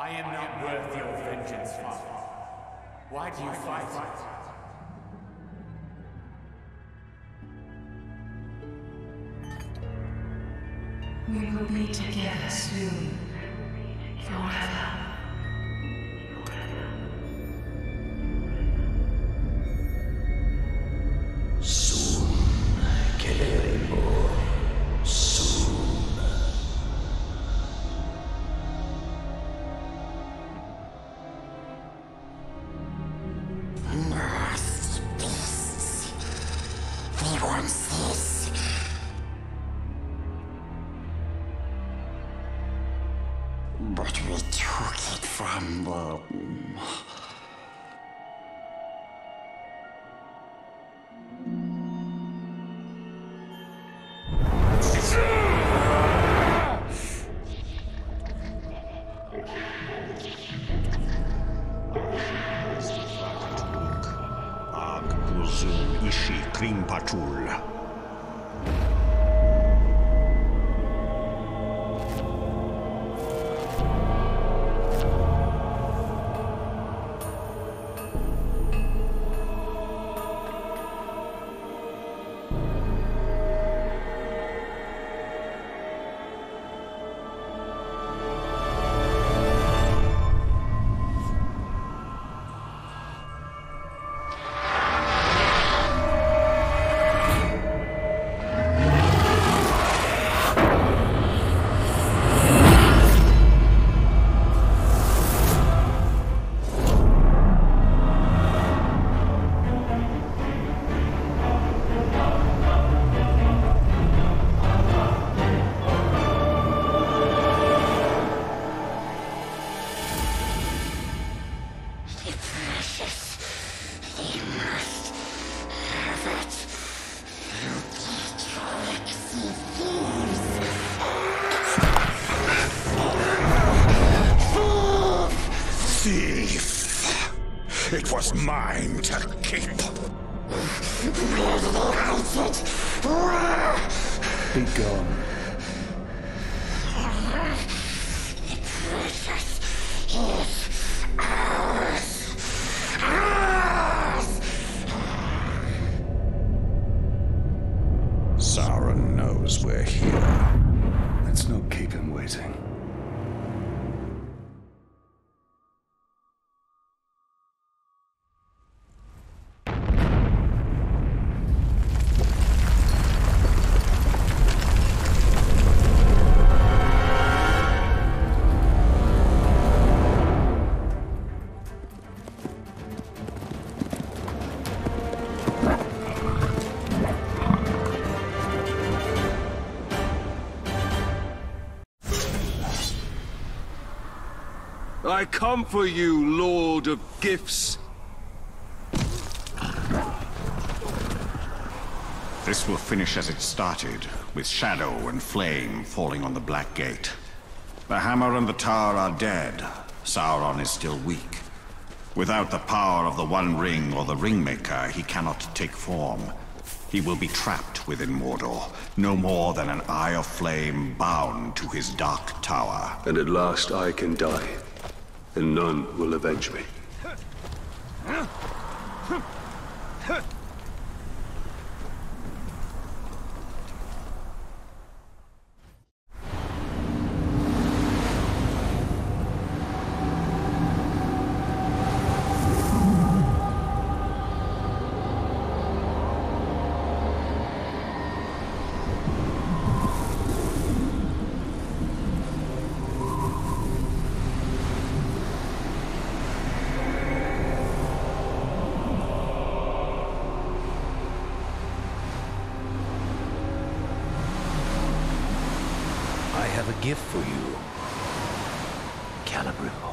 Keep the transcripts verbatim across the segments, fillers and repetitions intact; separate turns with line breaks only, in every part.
I am not worth your vengeance, Father. Why do you fight it?
We will be together soon. Forever.
Soon, Celebrimbor. Soon.
Nasty beasts. We want this. But we took it from them.
Ag Buzun Ishi Krimpachul. Thief! It was mine to keep.
Where did they hide it? Where?
Be gone.
The precious is ours. Ours!
Sauron knows we're here. Let's not keep him waiting.
I come for you, Lord of Gifts.
This will finish as it started, with shadow and flame falling on the Black Gate. The hammer and the tower are dead. Sauron is still weak. Without the power of the One Ring or the Ringmaker, he cannot take form. He will be trapped within Mordor, no more than an eye of flame bound to his dark tower.
And at last I can die, and none will avenge me.
I have a gift for you, Celebrimbor.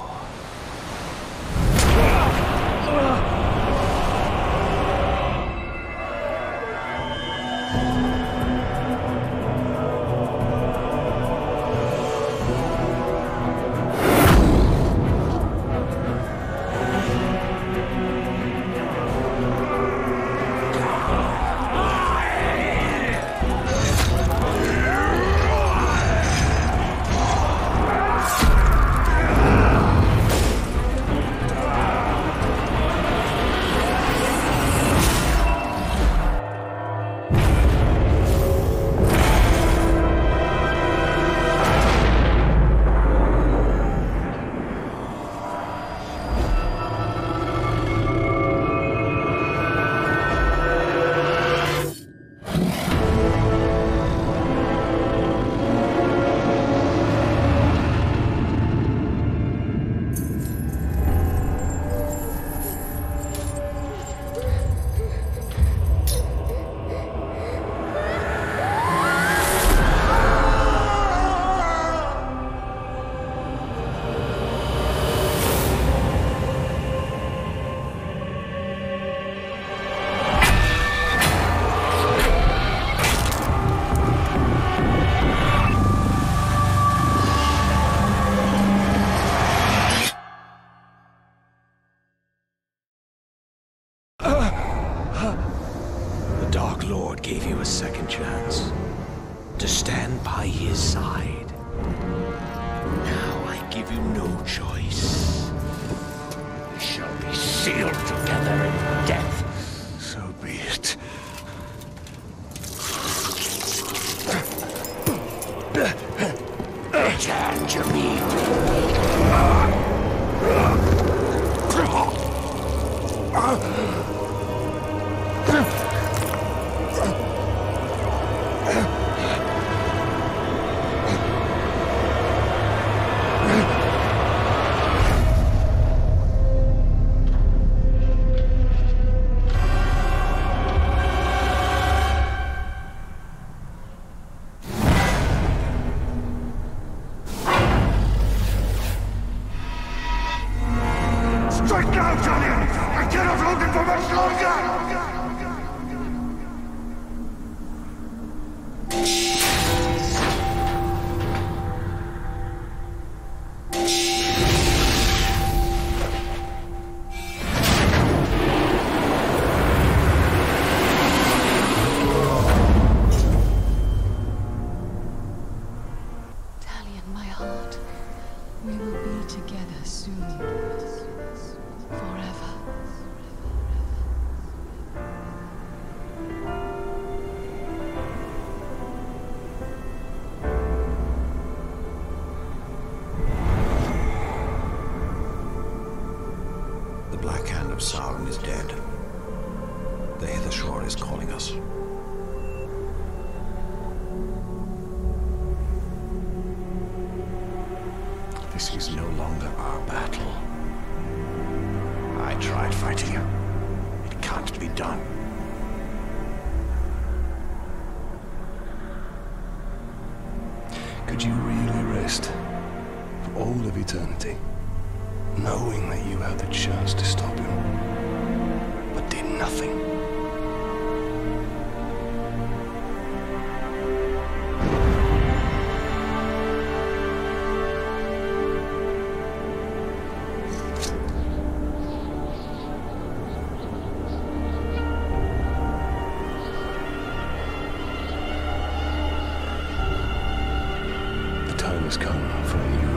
to stand by his side. Now I give you no choice. We shall be sealed together in death.
So be it.
Return to me.
Strike now, Julian! I cannot hold it for much longer!
Talion, my heart, we will be together soon. Forever.
The Black Hand of Sauron is dead. The Hither Shore is calling us.
This is no longer our battle. I tried fighting you. It can't be done. Could you really rest for all of eternity, knowing that you had the chance to stop him, but did nothing? The time has come for a new